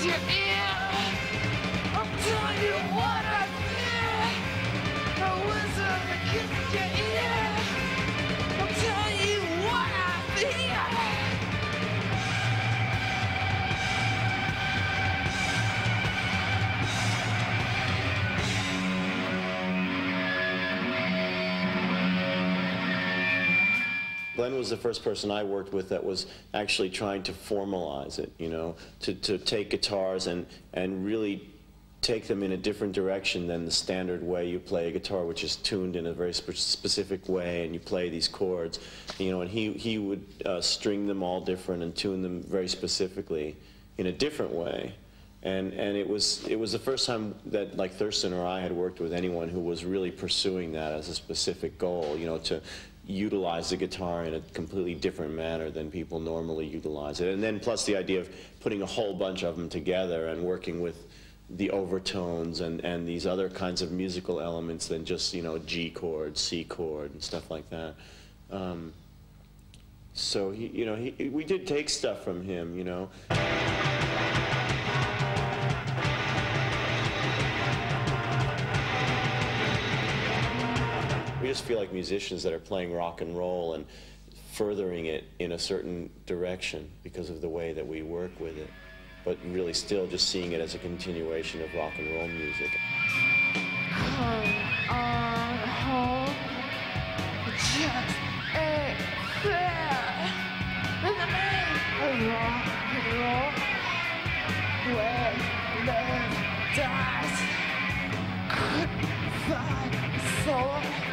your ear. I'm telling you what I feel. A whistle against your ear. I'm telling you what I feel. Glenn was the first person I worked with that was actually trying to formalize it, you know, to take guitars and really take them in a different direction than the standard way you play a guitar, which is tuned in a very specific way, and you play these chords, you know, and he would string them all different and tune them very specifically in a different way. And it was the first time that, like, Thurston or I had worked with anyone who was really pursuing that as a specific goal, you know, to utilize the guitar in a completely different manner than people normally utilize it. And then plus the idea of putting a whole bunch of them together and working with the overtones and these other kinds of musical elements than just, you know, G chord, C chord, and stuff like that. So we did take stuff from him, you know. We just feel like musicians that are playing rock and roll and furthering it in a certain direction because of the way that we work with it, but really still just seeing it as a continuation of rock and roll music. Come on home, just ain't fair. In the name of rock and roll, when love dies, couldn't find a soul.